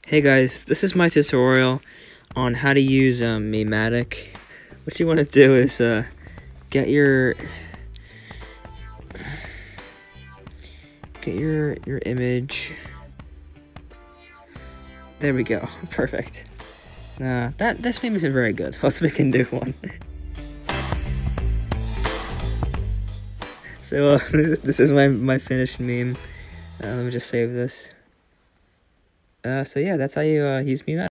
Hey guys, this is my tutorial on how to use Mematic. What you want to do is get your image. There we go. Perfect. This meme isn't very good. Let's make a new one. So this is my finished meme. Let me just save this. So yeah, that's how you use Mematic.